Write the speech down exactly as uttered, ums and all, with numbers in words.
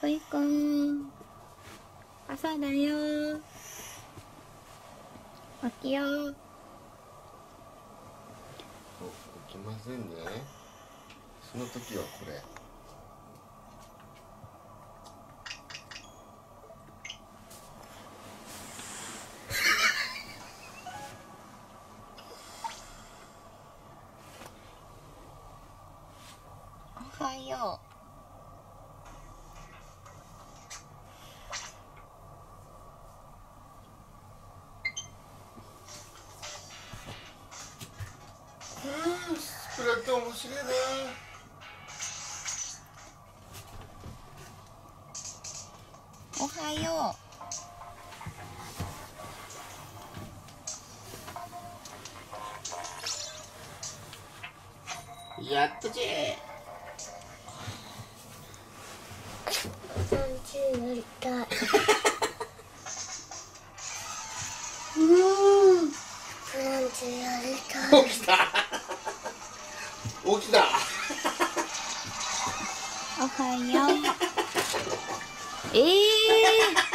いくん、朝だよ。起きよう。 起きませんね。その時はこれ。 おはよう。 うん、スプラット面白いな。 おはよう。やっとじゃ。 さんじゅうやりたい。 うん。 さんじゅうやりたい。 起きた。起きた。 う。おはよう。ええー。